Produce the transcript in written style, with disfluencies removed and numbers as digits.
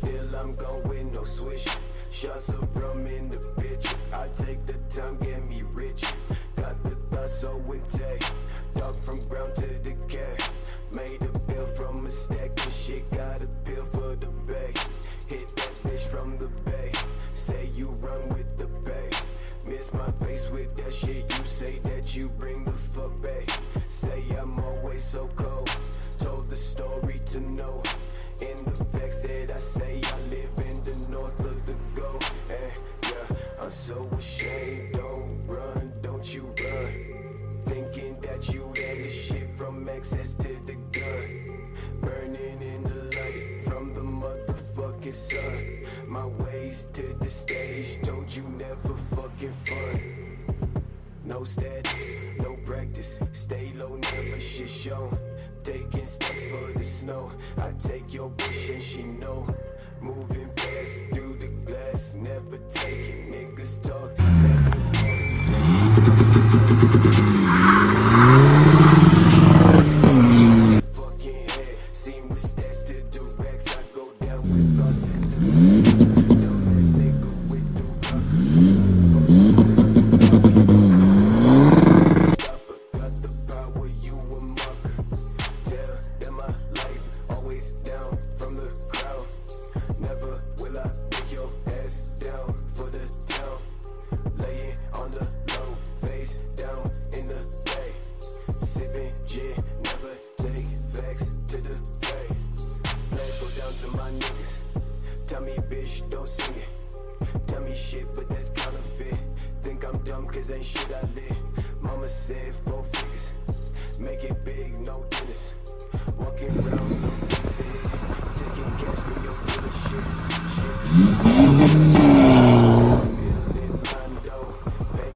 still I'm going no switch. Shots of rum in the bitch. I take the time, get me rich. Got the thoughts so intact. Dog from ground to decay. Made a bill from a stack of shit. Got a pill for the bag. Hit that bitch from the bay. Say you run with the bay. Miss my face with that shit. You say that you bring the fuck back. Say I'm always so cold. Told the story to know. In the facts that I say, I live in the north of the go. And yeah, I'm so ashamed. Don't run, don't you run. Thinking that you ran the shit from access to the gun. Burning in the light from the motherfucking sun. My ways to the stage, told you never fucking fun. No status, no practice, stay low, never shit shown. Taking steps for the snow, I take your bitch and she know. Moving fast through the glass, never taking niggas talk. Fucking head, seen with stats to do racks. I go down with us in the dumbass nigga with the never will I pick your ass down for the town. Laying on the low, face down in the bay. Sipping gin, never take facts to the bay. Plans go down to my niggas. Tell me bitch, don't sing it. Tell me shit, but that's counterfeit. Think I'm dumb cause ain't shit I live. Mama said 4 figures. Make it big, no tennis. Walking around, no taking cash for your dealership. Shit.